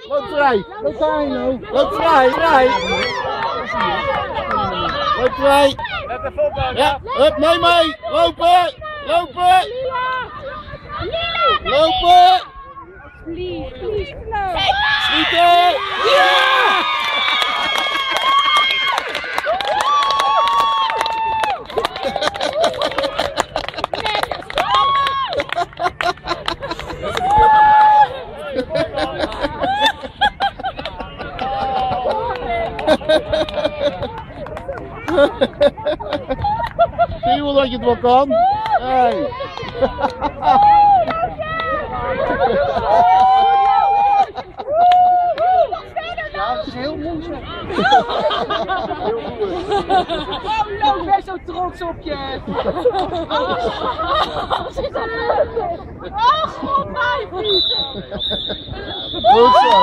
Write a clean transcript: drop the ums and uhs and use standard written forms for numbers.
Loop vrij. Loop vrij, loop vrij, vrij. Loop vrij. Ja, hup, mee. Lopen. Lopen. Lopen. Schieten. Ja! Zie je wel dat je het wel kan? Hey. Ja, dat is heel moeilijk. Oh, ik ben zo trots op je. Oh, god, mijn. Goed zo.